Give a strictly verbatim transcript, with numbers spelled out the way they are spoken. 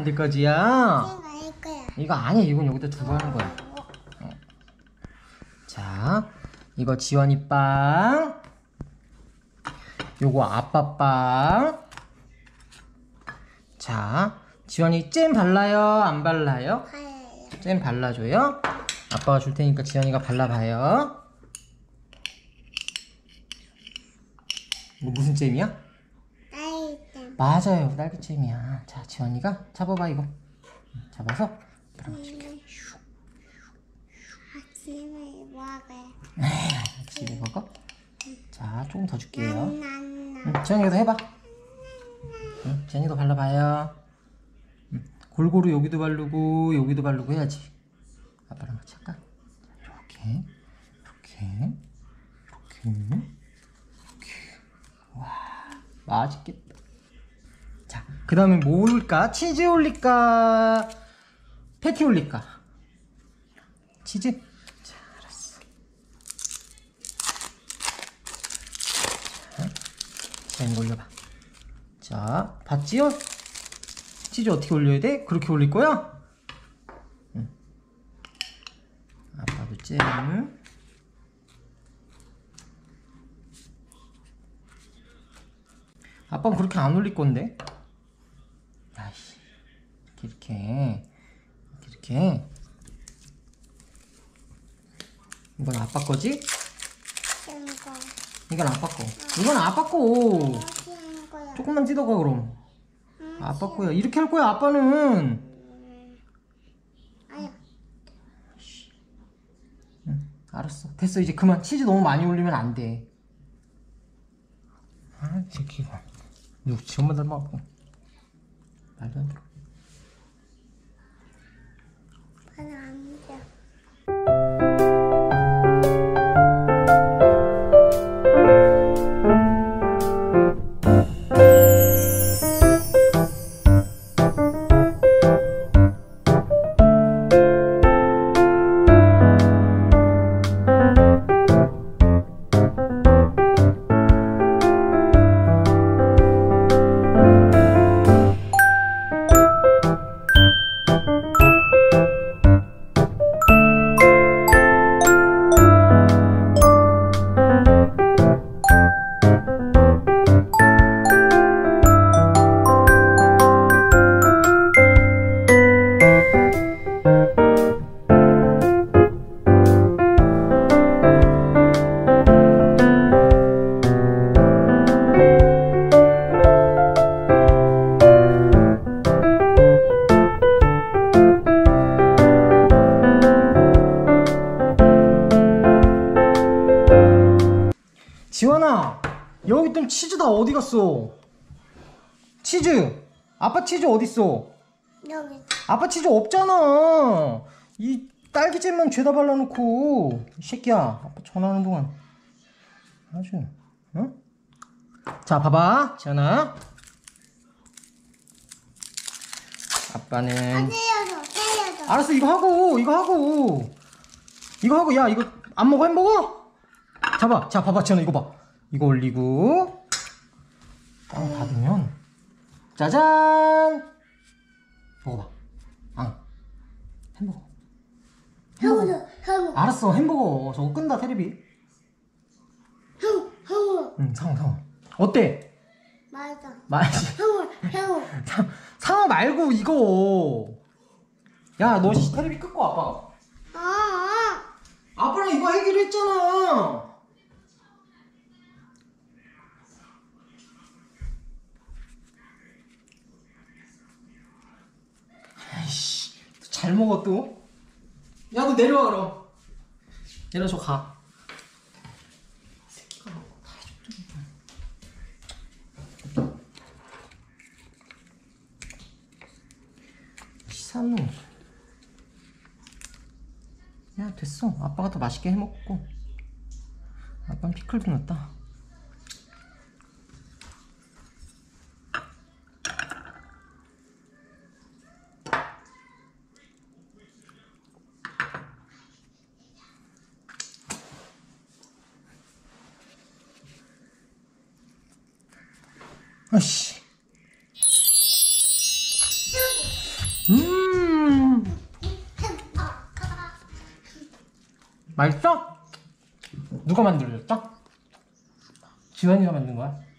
만들 거지야? 이거 할 거야. 이거 아니야. 이건 여기다 두고 하는 거야. 어. 자, 이거 지원이 빵. 요거 아빠 빵. 자, 지원이 잼 발라요? 안 발라요? 발라요. 잼 발라줘요? 아빠가 줄 테니까 지원이가 발라봐요. 이거 무슨 잼이야? 딸기잼. 맞아요, 딸기잼이야. 자, 지원이가 잡아봐 이거. 잡아서 아침에 먹어요. 집에 먹어. 자, 조금 더 줄게요. 나나나. 응, 지원이도 해봐. 응, 지원이도 발라봐요. 응, 골고루 여기도 바르고 여기도 바르고 해야지. 아빠랑 같이 할까? 이렇게, 이렇게, 이렇게. 와, 맛있겠다. 자, 그 다음에 뭐 올릴까? 치즈 올릴까? 패티 올릴까? 치즈? 자, 알았어. 자, 자, 이거 올려봐. 자, 봤지요? 치즈 어떻게 올려야 돼? 그렇게 올릴 거야? 응. 아빠도 잼. 아빠는 그렇게 안 올릴 건데. 아이씨, 이렇게 이렇게 이렇게 이렇게. 이건 아빠 거지? 이거. 이건 아빠 거. 이건 아빠 거. 하는 거야. 조금만 뜯어가 그럼. 아빠 거야. 이렇게 할 거야 아빠는. 아유. 응, 알았어. 됐어. 이제 그만. 치즈 너무 많이 올리면 안 돼. 아, 새끼가. 너 지엄마 닮아갖고. 말도 안 돼. 바로 앉아. 지원아, 여기 있던 치즈 다 어디 갔어? 치즈! 아빠 치즈 어딨어? 여기. 아빠 치즈 없잖아. 이 딸기잼만 죄다 발라놓고. 이 새끼야, 아빠 전화하는 동안 아주, 응? 자, 봐봐, 지원아. 아빠는 때려줘, 때려줘. 알았어. 이거 하고 이거 하고 이거 하고. 야, 이거 안 먹어? 햄버거? 잡아. 자, 봐봐 지원아, 이거 봐. 이거 올리고 빵 닫으면 짜잔. 먹어봐. 앙. 햄버거. 햄버거. 형우, 형우, 알았어. 햄버거. 저거 끈다 테레비. 형우, 형우. 응, 상어 상어. 어때? 맞아. 맛이. 형우, 형우. 상어 말고 이거. 야, 너 테레비 끄고 아빠. 아, 아. 아빠랑 이거 하기로 했잖아. 아이씨, 잘 먹어 또. 야, 너 내려와 그럼. 내려서 가. 치사노. 야, 됐어. 아빠가 더 맛있게 해먹고. 아빠는 피클도 넣었다. 아씨. 음 맛있어? 누가 만들어줬어? 지환이가 만든 거야?